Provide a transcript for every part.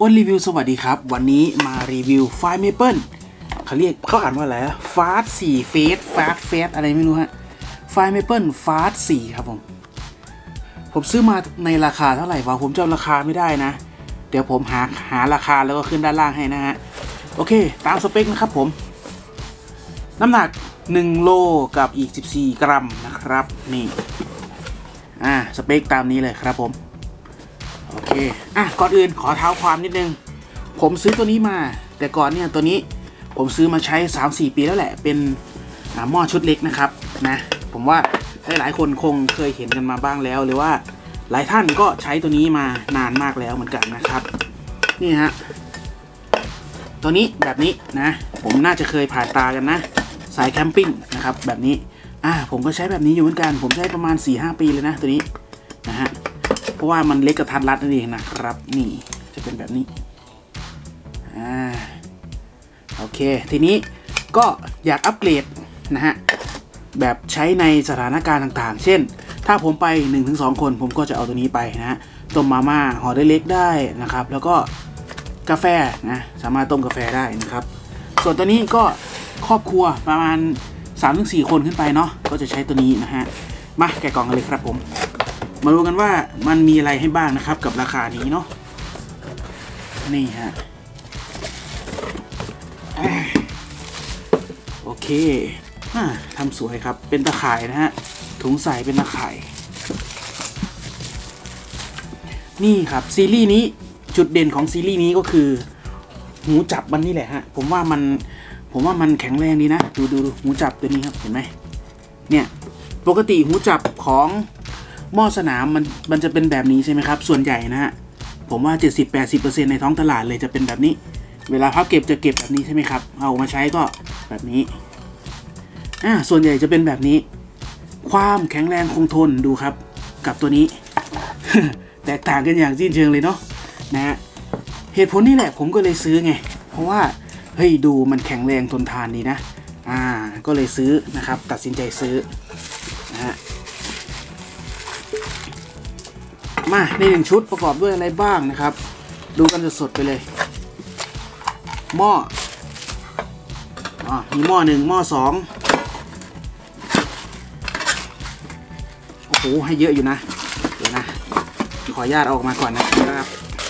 อ้นรีวิวสวัสดีครับวันนี้มารีวิวไฟเมเปิลเขาอ่านว่าอะไรฟาส4เฟสอะไรไม่รู้ฮะไฟเมเปิลฟาส4ครับผมซื้อมาในราคาเท่าไหร่วะผมจำราคาไม่ได้นะเดี๋ยวผมหาราคาแล้วก็ขึ้นด้านล่างให้นะฮะโอเคตามสเปคนะครับผมน้ำหนัก1 โลกับอีก14 กรัมนะครับนี่สเปคตามนี้เลยครับผมโอเคก่อนอื่นขอเท้าความนิดนึงผมซื้อตัวนี้มาแต่ก่อนเนี่ยตัวนี้ผมซื้อมาใช้ 3-4 ปีแล้วแหละเป็นหม้อชุดเล็กนะครับนะผมว่าหลายคนคงเคยเห็นกันมาบ้างแล้วหรือว่าหลายท่านก็ใช้ตัวนี้มานานมากแล้วเหมือนกันนะครับนี่ฮะตัวนี้แบบนี้นะผมน่าจะเคยผ่านตากันนะสายแคมปิ้งนะครับแบบนี้ผมก็ใช้แบบนี้อยู่เหมือนกันผมใช้ประมาณ 4-5 ปีเลยนะตัวนี้นะฮะเพราะว่ามันเล็กกระทัดรัดนั่นเองนะครับนี่จะเป็นแบบนี้โอเคทีนี้ก็อยากอัปเกรดนะฮะแบบใช้ในสถานการณ์ต่างๆเช่นถ้าผมไป 1-2 คนผมก็จะเอาตัวนี้ไปนะฮะต้มมาม่าห่อเล็กๆได้นะครับแล้วก็กาแฟนะสามารถต้มกาแฟได้นะครับส่วนตัวนี้ก็ครอบครัวประมาณ 3-4 คนขึ้นไปเนาะก็จะใช้ตัวนี้นะฮะมาแกะกล่องกันเลยครับผมมาดูกันว่ามันมีอะไรให้บ้างนะครับกับราคานี้เนาะนี่ฮะโอเคทำสวยครับเป็นตะข่ายนะฮะถุงใส่เป็นตะข่ายนี่ครับซีรีส์นี้จุดเด่นของซีรีส์นี้ก็คือหูจับมันนี่แหละฮะผมว่ามันแข็งแรงดีนะดูหูจับตัวนี้ครับเห็นไหมเนี่ยปกติหูจับของหม้อสนามมันจะเป็นแบบนี้ใช่ไหมครับส่วนใหญ่นะฮะผมว่า 70-80% ในท้องตลาดเลยจะเป็นแบบนี้เวลาพับเก็บจะเก็บแบบนี้ใช่ไหมครับเอามาใช้ก็แบบนี้ส่วนใหญ่จะเป็นแบบนี้ความแข็งแรงคงทนดูครับกับตัวนี้ แตกต่างกันอย่างสิ้นเชิงเลยเนาะนะฮะเหตุผลนี่แหละผมก็เลยซื้อไงเพราะว่าเฮ้ยดูมันแข็งแรงทนทานดีนะก็เลยซื้อนะครับตัดสินใจซื้อนะฮะมาใน1 ชุดประกอบด้วยอะไรบ้างนะครับดูกันสดๆไปเลยหม้อมีหม้อ1หม้อ2โอ้โหให้เยอะอยู่นะเดี๋ยวนะขออนุญาตออกมาก่อนนะครับ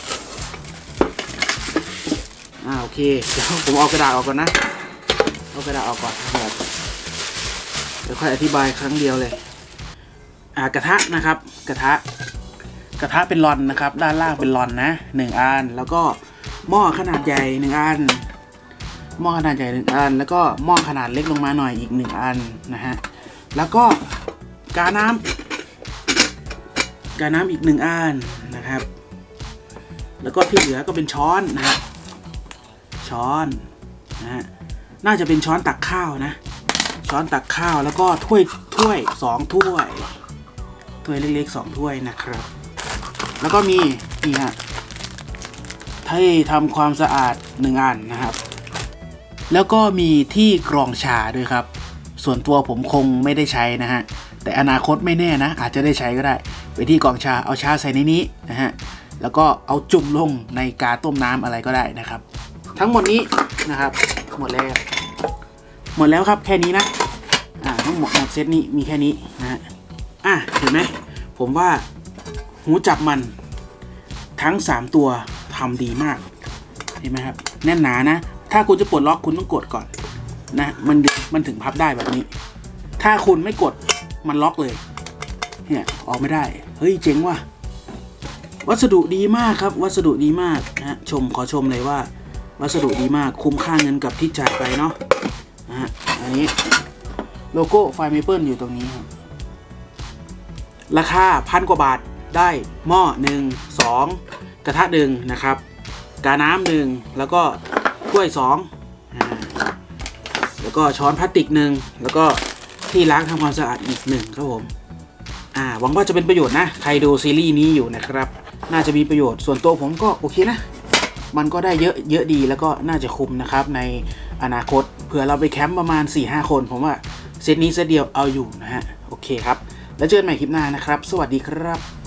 โอเคเดี๋ยวผมเอากระดาษออกก่อนนะเอากระดาษออกก่อนครับเดี๋ยวค่อยอธิบายครั้งเดียวเลยกระทะนะครับกระทะเป็นลอนนะครับด้านล่างเป็นลอนนะ1 อันแล้วก็หม้อขนาดใหญ่1 อันหม้อขนาดใหญ่1 อันแล้วก็หม้อขนาดเล็กลงมาหน่อยอีก1 อันนะฮะแล้วก็กาน้ำอีก1 อันนะครับแล้วก็ที่เหลือก็เป็นช้อนนะฮะช้อนนะฮะน่าจะเป็นช้อนตักข้าวนะช้อนตักข้าวแล้วก็ถ้วย2 ถ้วยเล็กๆ2 ถ้วยนะครับแล้วก็มีนี่ฮะให้ทำความสะอาด1 อันนะครับแล้วก็มีที่กรองชาด้วยครับส่วนตัวผมคงไม่ได้ใช้นะฮะแต่อนาคตไม่แน่นะอาจจะได้ใช้ก็ได้ไปที่กรองชาเอาชาใส่ในนี้นะฮะแล้วก็เอาจุ่มลงในกาต้มน้ำอะไรก็ได้นะครับทั้งหมดนี้นะครับหมดแล้วครับแค่นี้นะทั้งหมดเซตนี้มีแค่นี้นะฮะเห็นไหมผมว่าหูจับมันทั้ง3 ตัวทำดีมากเห็นไหมครับแน่นหนานะถ้าคุณจะปลดล็อกคุณต้องกดก่อนนะมันถึงพับได้แบบนี้ถ้าคุณไม่กดมันล็อกเลยเนี่ยออกไม่ได้เฮ้ยเจ๋งว่ะวัสดุดีมากครับวัสดุดีมากนะขอชมเลยว่าวัสดุดีมากคุ้มค่าเงินกับที่จ่ายไปเนาะอันนี้โลโก้ไฟเมเปิลอยู่ตรงนี้ครับราคา1,000 กว่าบาทได้หม้อ1 2กระทะ1นะครับกาน้ำ1แล้วก็ถ้วย2แล้วก็ช้อนพลาสติก1แล้วก็ที่ล้างทำความสะอาดอีก1ครับผมหวังว่าจะเป็นประโยชน์นะใครดูซีรีส์นี้อยู่นะครับน่าจะมีประโยชน์ส่วนตัวผมก็โอเคนะมันก็ได้เยอะดีแล้วก็น่าจะคุ้มนะครับในอนาคตเผื่อเราไปแคมป์ประมาณ 4-5 คนผมว่าเซตนี้เซตเดียวเอาอยู่นะฮะโอเคครับแล้วเจอกันใหม่คลิปหน้านะครับสวัสดีครับ